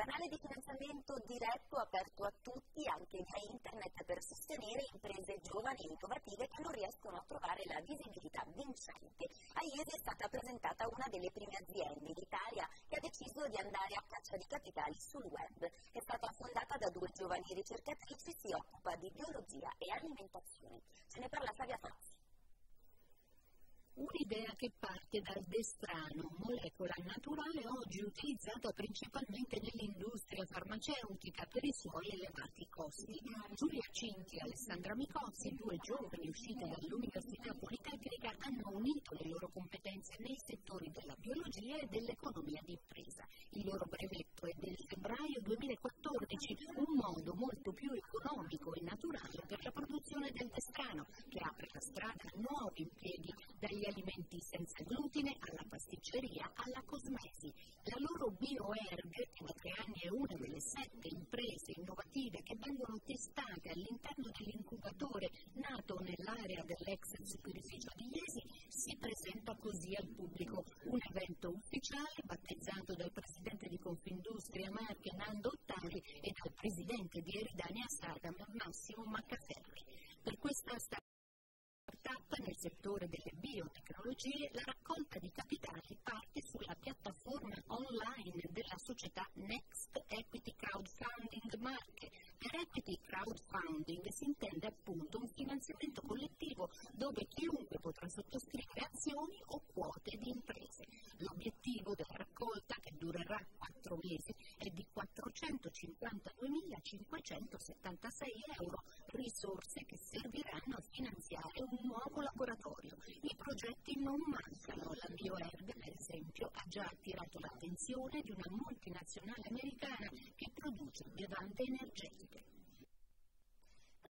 canale di finanziamento diretto aperto a tutti, anche da internet, per sostenere imprese giovani e innovative che non riescono a trovare la visibilità vincente. A Iesi è stata presentata una delle prime aziende d'Italia che ha deciso di andare a caccia di capitali sul web. È stata fondata da 2 giovani ricercatrici, si occupa di biologia e alimentazione. Ce ne parla Fabia Fazzi. Un'idea che parte dal destrano, molecola naturale oggi utilizzata principalmente nell'industria farmaceutica per i suoi elevati costi. Giulia Cinti e Alessandra Micozzi, 2 giovani uscite dall'Università Politecnica, hanno unito le loro competenze nei settori della biologia e dell'economia d'impresa. Il loro brevetto è del febbraio 2014, un modo molto più economico e naturale per la produzione del destrano, che apre la strada a nuovi impieghi, dagli alimenti senza glutine alla pasticceria alla cosmesi. La loro BioErg, che da 3 anni è una delle 7 imprese innovative che vengono testate all'interno dell'incubatore nato nell'area dell'ex superificio di Iesi, si presenta così al pubblico. Un evento ufficiale battezzato dal presidente di Confindustria Marche Nando Ottari e dal presidente di Eridania Sadam Massimo Maccaferri. Per questa startup nel settore delle biotecnologie, la raccolta di capitali parte sulla piattaforma online della società Next Equity Crowdfunding Marche. Per equity crowdfunding si intende appunto un finanziamento collettivo dove chiunque potrà sottoscrivere azioni o quote di imprese. L'obiettivo della raccolta, che durerà 4 mesi, è di 452.576 euro, risorse che serviranno a finanziare un nuovo laboratorio. I progetti non mancano. La BioErg, per esempio, ha già attirato l'attenzione di una multinazionale americana che produce bevande energetiche.